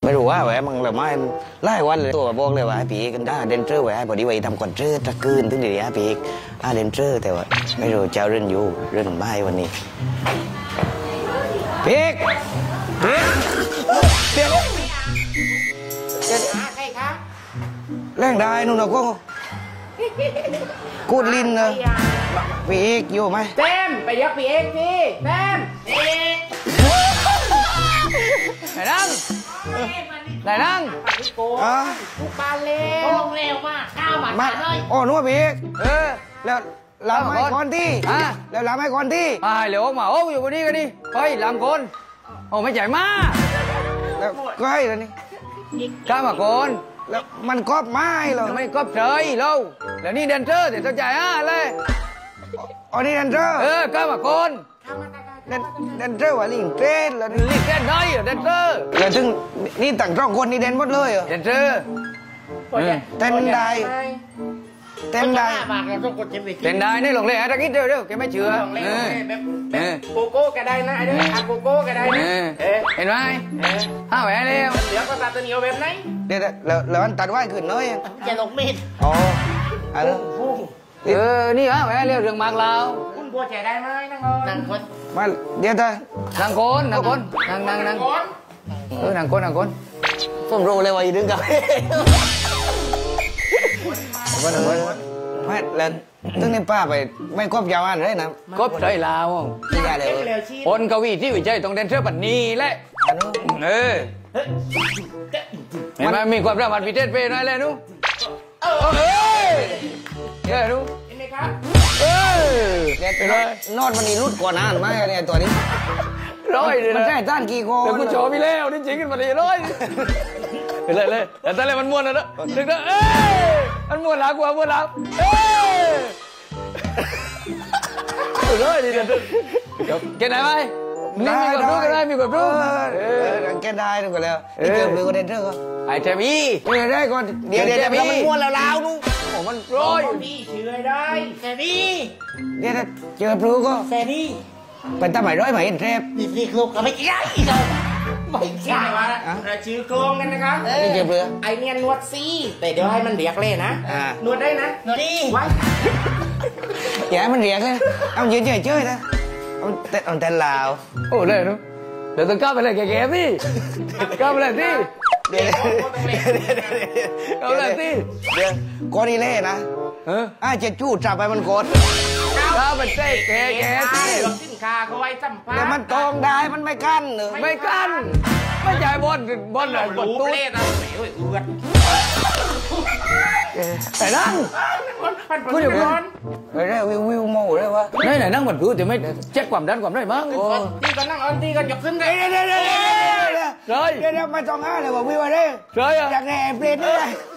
ไม่รู้ว่าแหวะมึงเลยไม่ไล่วันเลยตัวบอกเลยว่าไอ้ปีกันได้เดนเจอร์แหวะพอดีว่าทำก่อนเจอตะกืนถึงเดี๋ยวปีกเดนเจอร์แต่ว่าไม่รู้เจ้าเรื่องอยู่เรื่องไม่วันนี้ปีกปีกเดี๋ยวใครคะแรงได้นู่นนะกูดลินนะปีกอยู่ไหมเต็มไปยักปีเอ็กพี่เต็มไหนนั่งไหนนั่งทุกบานเร็วลงเร็วมากข้าวหมาเลยโอ้นัวปีกแล้วลำให้ก่อนที่แล้วลำให้ก่อนที่เหลียวออกมาโอ้อยู่บนนี้กันดิเฮ้ยลำคนโอ้ไม่ใหญ่มากแล้วก็ให้แล้วนี่ข้ามาก่อนแล้วมันกอบไม้เหรอไม่กอบเฉยเราแล้วนี่เดนเจอร์เดี๋ยวจะจ่ายเลยอ๋อนี่เดนเจอร์ข้ามาก่อนเดนเจอร์ว่าลิงเกรนแล้วลิงเกรนได้เหรอเดนเจอร์แล้วถึงนี่ต่างช่องคนนี่เดนหมดเลยเหรอเดนเจอร์เต้นได้เต้นได้เต้นได้นี่ลงเลยตะกี้เดี๋ยวแกไม่เชื่อโกโก้ก็ได้นะไอ้เนี่ยโกโก้ก็ได้นะเห็นไหมแหวนเร็วเดี๋ยวก็ตัดตัวเหนียวแบบไหนเดี๋ยวแล้วมันตัดไว้ขึ้นเลยจะลงมีดอ๋ออะไรนี่แหวนเร็วเรื่องมากเราคุณบัวใจได้ไหมนั่งคนมาเดี๋ยวta นั่งคนนั่งคนนั่งนั่งคนผมรู้เลยว่าอีดึงกับไม่แล้วตึ้งนี่ป้าไปไม่ครบยาวอันเลยนะครบใช่ลาวไม่ได้เลยคนกวีที่วิจัยต้องเดนเซอร์ปันนี้แหละมันมีความระมัดพิเศษไปหน่อยเลยนู้เฮ้ยนู้เห็นไหมครับเด็ดไปเลยนอดมันนี่รุดก่อนนะไม่เนี่ยตัวนี้ร้อยมันใช่ต้านกี่โกเดี๋ยวกูโชว์พี่เลี้ยวนี่จริงกันมาดีร้อยเลยแต่ตอนแรกมันม้วนนะดึกนะมันม้วนหลังกว่าม้วนหลังร้อยดีเดี๋ยวแกได้ไหมนี่มีกดรู้กันได้มีกดรู้แกได้ดูกันแล้วนี่เกือบลืมเดนเจอร์ก็ไอเทมี่ได้ก่อนเดี๋ยวมันม้วนแล้วนู้โอ้มันร้อยพี่เชื่อได้แซมี่เดี๋ยวเจอพลูก็แซมี่เป็นตาหมายร้อยหมายเห็นเทปนี่ครูก็ไม่ใช่เลยไม่ใช่ว่าชื่อโครงกันนะครับนี่เจ็บเลยไอเนี่ยนวดซี่แต่เดี๋ยวให้มันเรียกเลยนะนวดได้นะนวดดีไว้อย่าให้มันเรียกเลยเอายืนเฉยๆนะเอาแต่ลาวโอ้เลยนู้เดี๋ยวต้องก้าวไปเลยแก่ๆสิก้าวไปเลยสิเดี๋ยวก้าวไปเลยสิเดี๋ยวก้อนนี่เล่นะจะจู้จับไปมันโกดก้าวไปเต้แก่ๆสิสินค้าเขาไว้สัมภาษณ์แต่มันตรงได้มันไม่กั้นหรือไม่กั้นไม่ใช่บอลอะไรบอลตู้เล่นะเฮ้ยอืดแต่นั่งคุณอยู่ก่อนได้วิวโม่เลยวะไหนนั่งบนตู้แต่ไม่เช็คความดันความได้มั้งตีก็นั่งตีก็ยกขึ้นได้เดี๋ยวไม่ต้องอ้าเลยว่าวิวอะไรเลยอยากแหน่เปลี่ยนเลย